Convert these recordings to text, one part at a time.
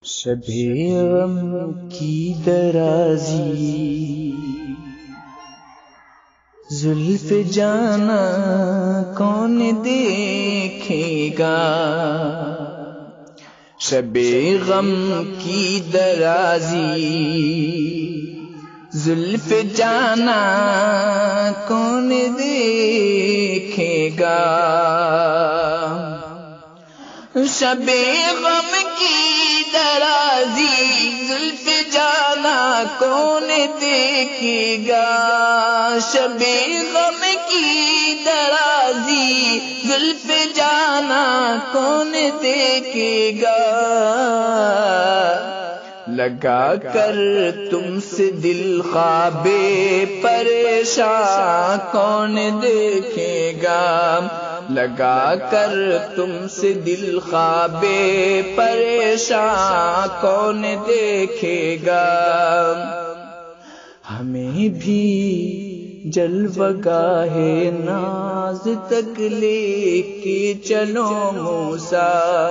شبِ غم کی درازی زلف جانا کون دیکھے گا، شبِ غم کی درازی زلف جانا کون دیکھے گا، شبِ غم کی درازی زلف جانا کون دیکھے گا، شبِ غم کی درازی زلف جانا کون دیکھے گا، لگا کر تم سے دل خواب پریشان کون دیکھے گا، لگا کر تم سے دل خواب پریشان کون دیکھے گا، ہمیں بھی جلوہ گاہ ناز تک لے کے چلو موسیٰ،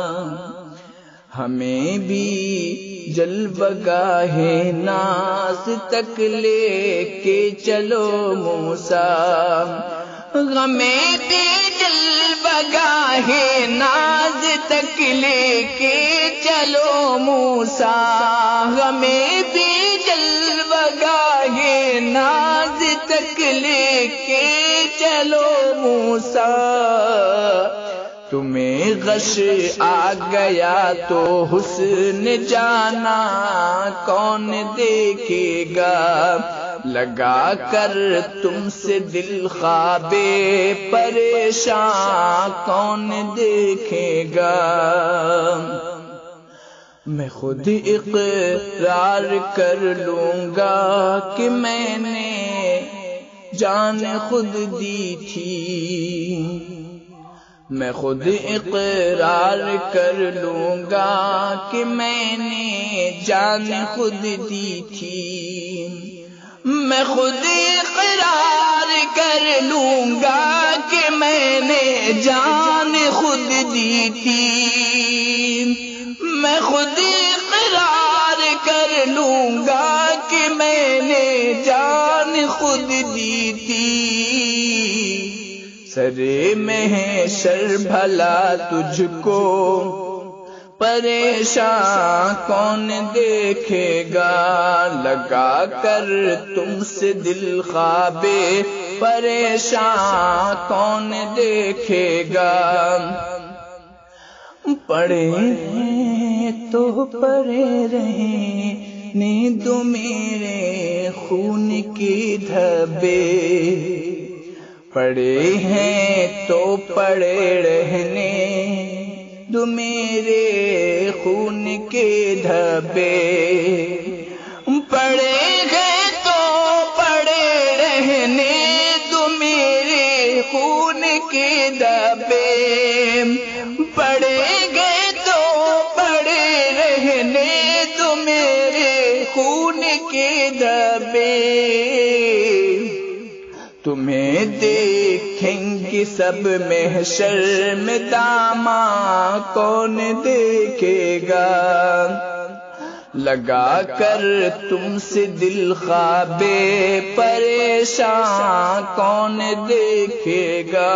ہمیں بھی جلوہ گاہ ناز تک لے کے چلو موسیٰ، ہمیں بھی جلوہ گاہ ناز تک لے کے چلو موسیٰ، ہمیں بھی جلوہ گاہ ناز تک لے کے چلو موسیٰ، تمہیں غش آ گیا تو حسن جانا کون دیکھے گا، لگا کر تم سے دل خواب پریشان کون دیکھے گا، میں خود اقرار کر لوں گا کہ میں نے جان خود دی تھی، میں خود اقرار کر لوں گا کہ میں نے جان خود دی تھی، میں خود اقرار کر لوں گا کہ میں نے جان خود دی تھی، میں خود اقرار کر لوں گا کہ میں نے جان خود دی تھی، سرے محشر بھلا تجھ کو پریشان کون دیکھے گا، لگا کر تم سے دل خواب پریشان کون دیکھے گا، پڑے ہیں تو پڑے رہنے دو میرے خون کے دھبے، پڑے ہیں تو پڑے رہنے دو میرے خون کے دھبے، پڑے گئے تو پڑے رہنے دو میرے خون کے دھبے، پڑے گئے تو پڑے رہنے دو میرے خون کے دھبے، تمہیں دیکھیں گے سب محشر میں داماں کون دیکھے گا، لگا کر تم سے دل خواب پریشان کون دیکھے گا،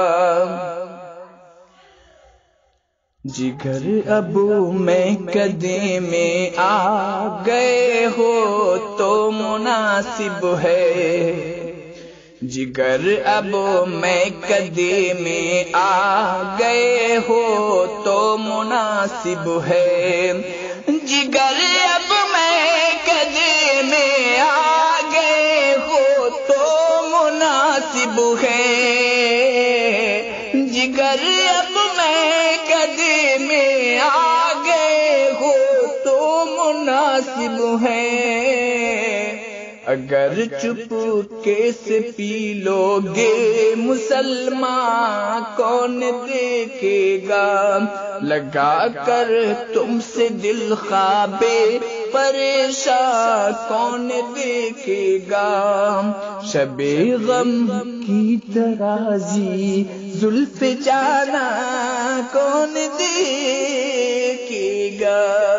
جگر ابو میں کدے میں آ گئے ہو تو مناسب ہے، جگر اب میں کدے میں آ گئے ہو تو مناسب ہے، جگر اب میں کدے میں آ گئے ہو تو مناسب ہے، جگر اب میں کدے میں آ گئے ہو تو مناسب ہے، اگر چپ کیسے پی لو گے مسلمان کون دیکھے گا، لگا کر تم سے دل خواب پریشان کون دیکھے گا، شبِ غم کی درازی زلف جانا کون دیکھے گا۔